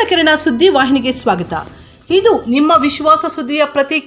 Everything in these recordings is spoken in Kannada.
ಮೂಡಲಕಿರಣ ಸುದ್ದಿ ವಾಹಿನಿಗೆ ಸ್ವಾಗತ. ಇದು ನಿಮ್ಮ ವಿಶ್ವಾಸ ಸುದ್ದಿಯ ಪ್ರತೀಕ.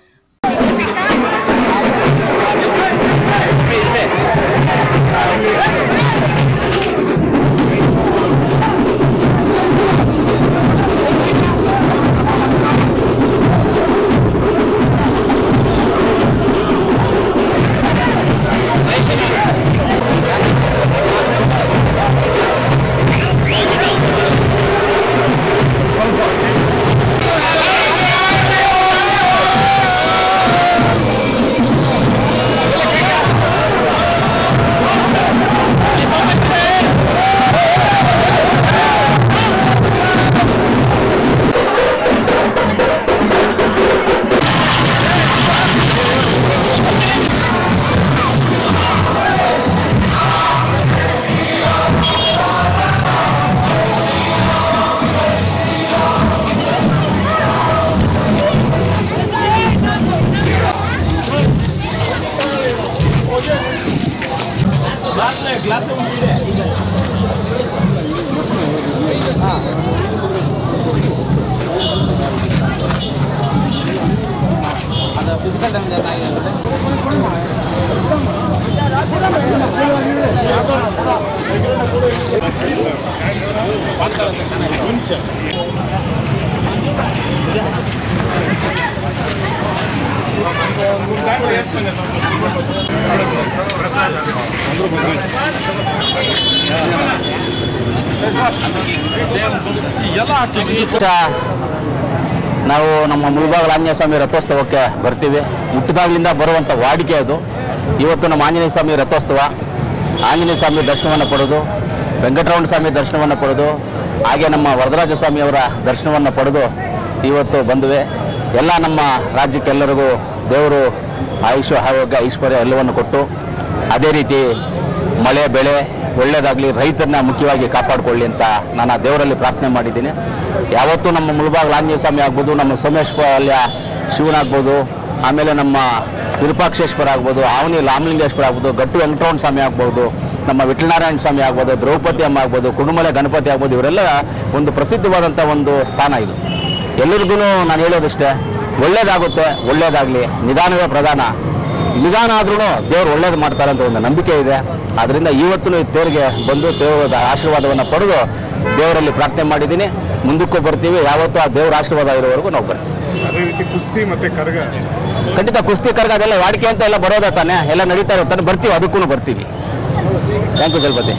ನಾವು ನಮ್ಮ ಮುಳಬಾಗಿಲು ಆಂಜನೇಯ ಸ್ವಾಮಿ ರಥೋತ್ಸವಕ್ಕೆ ಬರ್ತೀವಿ. ಹುಟ್ಟಿದಾಗಲಿಂದ ಬರುವಂಥ ವಾಡಿಕೆ ಅದು. ಇವತ್ತು ನಮ್ಮ ಆಂಜನೇಯ ಸ್ವಾಮಿ ರಥೋತ್ಸವ, ಆಂಜನೇಯ ಸ್ವಾಮಿ ದರ್ಶನವನ್ನು ಪಡೆದು, ವೆಂಕಟರಮಣ ಸ್ವಾಮಿ ದರ್ಶನವನ್ನು ಪಡೆದು, ಹಾಗೆ ನಮ್ಮ ವರದರಾಜ ಸ್ವಾಮಿಯವರ ದರ್ಶನವನ್ನು ಪಡೆದು ಇವತ್ತು ಬಂದುವೆ. ಎಲ್ಲ ನಮ್ಮ ರಾಜ್ಯಕ್ಕೆಲ್ಲರಿಗೂ ದೇವರು ಆಯುಷ್ ಆರೋಗ್ಯ ಐಶ್ವರ್ಯ ಎಲ್ಲವನ್ನು ಕೊಟ್ಟು, ಅದೇ ರೀತಿ ಮಳೆ ಬೆಳೆ ಒಳ್ಳೆಯದಾಗಲಿ, ರೈತರನ್ನ ಮುಖ್ಯವಾಗಿ ಕಾಪಾಡಿಕೊಳ್ಳಿ ಅಂತ ನಾನು ಆ ದೇವರಲ್ಲಿ ಪ್ರಾರ್ಥನೆ ಮಾಡಿದ್ದೀನಿ. ಯಾವತ್ತೂ ನಮ್ಮ ಮುಳಬಾಗಿಲು ಆಂಜನೇಯ ಸ್ವಾಮಿ ಆಗ್ಬೋದು, ನಮ್ಮ ಸೋಮೇಶ್ವರ ಶಿವನಾಗ್ಬೋದು, ಆಮೇಲೆ ನಮ್ಮ ವಿರೂಪಾಕ್ಷೇಶ್ವರ ಆಗ್ಬೋದು, ಆವನಿ ರಾಮಲಿಂಗೇಶ್ವರ ಆಗ್ಬೋದು, ಗಟ್ಟು ವೆಂಕಟರಮಣ ಸ್ವಾಮಿ ಆಗ್ಬೋದು, ನಮ್ಮ ವಿಠಲನಾರಾಯಣ ಸ್ವಾಮಿ ಆಗ್ಬೋದು, ದ್ರೌಪದಿ ಅಮ್ಮ ಆಗ್ಬೋದು, ಕುಡುಮಲೆ ಗಣಪತಿ ಆಗ್ಬೋದು, ಇವರೆಲ್ಲ ಒಂದು ಪ್ರಸಿದ್ಧವಾದಂಥ ಒಂದು ಸ್ಥಾನ ಇದು. ಎಲ್ಲರಿಗೂ ನಾನು ಹೇಳೋದಿಷ್ಟೇ, ಒಳ್ಳೇದಾಗುತ್ತೆ, ಒಳ್ಳೇದಾಗಲಿ, ನಿಧಾನವೇ ಪ್ರಧಾನ. ನಿಧಾನ ಆದ್ರೂ ದೇವರು ಒಳ್ಳೇದು ಮಾಡ್ತಾರೆ ಅಂತ ಒಂದು ನಂಬಿಕೆ ಇದೆ. ಆದ್ದರಿಂದ ಇವತ್ತು ತೇರಿಗೆ ಬಂದು ದೇವರ ಆಶೀರ್ವಾದವನ್ನು ಪಡೆದು ದೇವರಲ್ಲಿ ಪ್ರಾರ್ಥನೆ ಮಾಡಿದ್ದೀನಿ. ಮುಂದಕ್ಕೂ ಬರ್ತೀವಿ. ಯಾವತ್ತೂ ಆ ದೇವರ ಆಶೀರ್ವಾದ ಇರೋವರೆಗೂ ನಾವು ಬರ್ತೀವಿ. ಅದೇ ರೀತಿ ಕುಸ್ತಿ ಮತ್ತೆ ಕರ್ಗ, ಖಂಡಿತ ಕುಸ್ತಿ ಕರ್ಗ ಅದೆಲ್ಲ ವಾಡಿಕೆ ಅಂತ ಎಲ್ಲ ಬರೋದ ತಾನೆ, ಎಲ್ಲ ನಡೀತಾ ಇರ್ತಾನೆ, ಬರ್ತೀವಿ, ಅದಕ್ಕೂ ಬರ್ತೀವಿ. Thank you Jalapathi.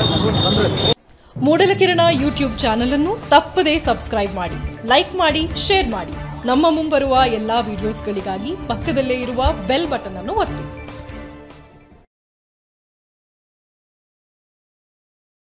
Moodalakirana YouTube channel ಅನ್ನು ತಪ್ಪದೇ ಸಬ್ಸ್ಕ್ರೈಬ್ ಮಾಡಿ, ಲೈಕ್ ಮಾಡಿ, ಶೇರ್ ಮಾಡಿ. ನಮ್ಮ ಮುಂಬರುವ ಎಲ್ಲಾ ವಿಡಿಯೋಸ್ಗಳಿಗಾಗಿ ಪಕ್ಕದಲ್ಲೇ ಇರುವ ಬೆಲ್ ಬಟನ್ ಅನ್ನು ಒತ್ತಿ.